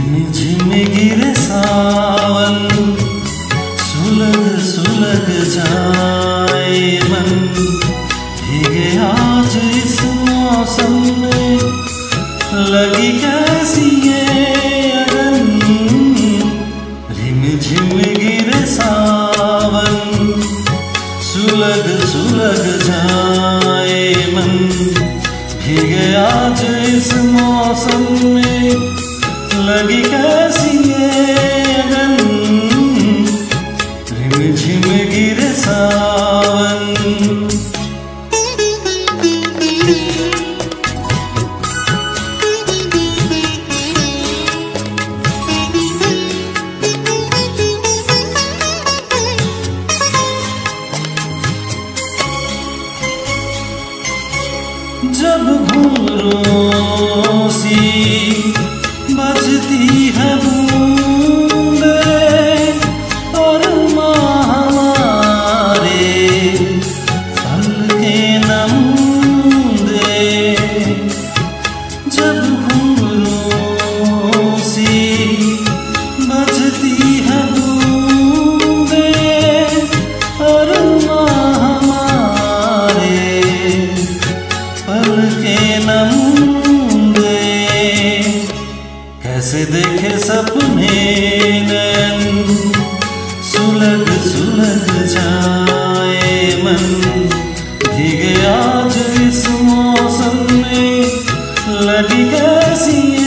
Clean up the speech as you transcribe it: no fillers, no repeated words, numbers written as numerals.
झिम गिरे सावन, सुलग सुलग जाए मन, भीगे आज इस मौसम में, लगी कैसी ये अगन। रिम झिम गिरे सावन, सुलग सुलग जाए मन, भीगे आज इस मौसम में, लगी कैसी ये अगन। रिम झिम गिरे सावन। जब घुंघरू सी बजती है बूंदे और माँ हमारे पलके न मूंदे। जब घुंघरू सी बजती है बूंदे और माँ हमारे पलके न मूंदे। कैसे देखे सपने नैन, सुलग सुलग जाए मन, भीगे आज इस मौसम में, लगी कैसी